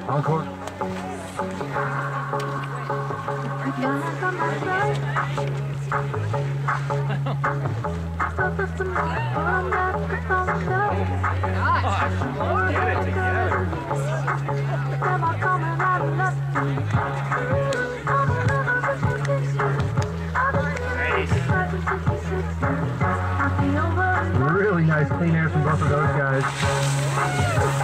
Encore. Get it together. Really nice clean air from both of those guys.